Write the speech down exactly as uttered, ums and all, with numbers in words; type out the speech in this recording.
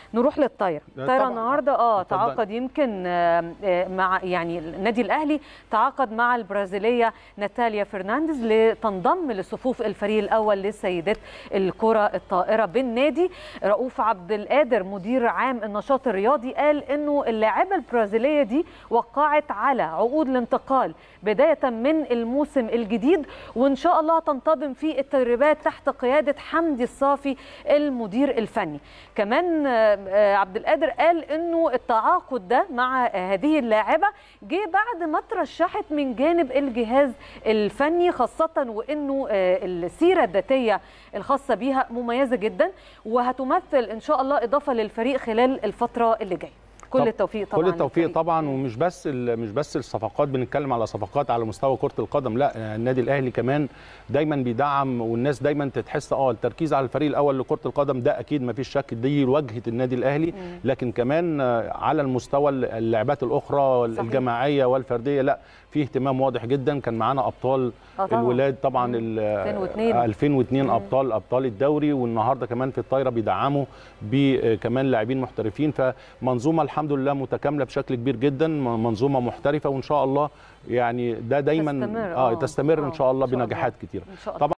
نروح للطايره. الطايره النهارده اه تعاقد يمكن مع يعني النادي الاهلي تعاقد مع البرازيليه ناتاليا فرنانديز لتنضم لصفوف الفريق الاول للسيدات الكره الطائره بالنادي. رؤوف عبد القادر مدير عام النشاط الرياضي قال انه اللاعبه البرازيليه دي وقعت على عقود الانتقال بدايه من الموسم الجديد، وان شاء الله تنتظم في التدريبات تحت قياده حمدي الصافي المدير الفني. كمان عبد القادر قال انه التعاقد ده مع هذه اللاعبه جه بعد ما ترشحت من جانب الجهاز الفني، خاصه وانه السيره الذاتيه الخاصه بيها مميزه جدا، وهتمثل ان شاء الله اضافه للفريق خلال الفتره اللي جايه. كل التوفيق طبعا. كل التوفيق طبعا، ومش بس مش بس الصفقات، بنتكلم على صفقات على مستوى كرة القدم، لا النادي الاهلي كمان دايما بيدعم، والناس دايما تتحس اه التركيز على الفريق الاول لكرة القدم ده اكيد ما فيش شك، دي واجهة النادي الاهلي، لكن كمان على المستوى اللعبات الاخرى صحيح. الجماعية والفردية لا في اهتمام واضح جدا. كان معانا ابطال طبعا. الولاد طبعا ألفين واثنين ابطال ابطال الدوري، والنهارده كمان في الطايره بيدعموا بكمان لاعبين محترفين، فمنظومه الحمد لله متكامله بشكل كبير جدا، منظومه محترفه، وان شاء الله يعني ده دايما تستمر اه تستمر ان شاء الله بنجاحات كتيره طبعا.